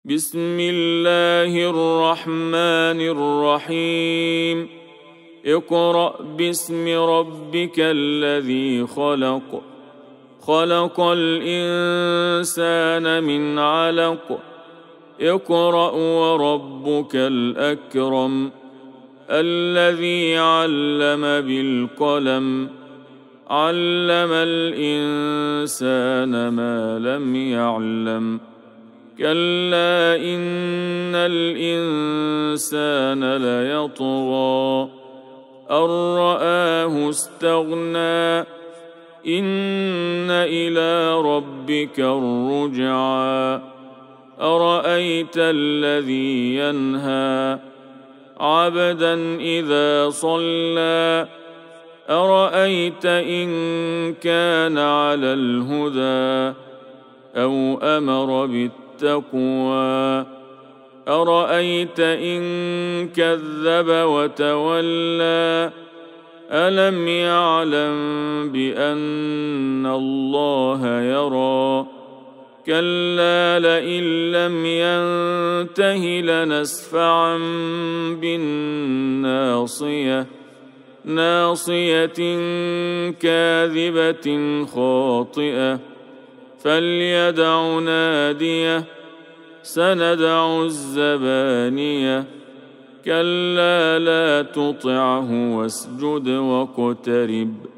بسم الله الرحمن الرحيم اقرأ باسم ربك الذي خلق خلق الإنسان من علق اقرأ وربك الأكرم الذي علم بالقلم علم الإنسان ما لم يعلم كلا إن الإنسان ليطغى أن رآه استغنى إن إلى ربك الرجعى أرأيت الذي ينهى عبدا إذا صلى أرأيت إن كان على الهدى أو أمر بالتقوى أرأيت إن كذب وتولى ألم يعلم بأن الله يرى كلا لئن لم ينته لنسفعا بالناصية ناصية كاذبة خاطئة فليدع ناديه سندع الزبانية كلا لا تطعه واسجد واقترب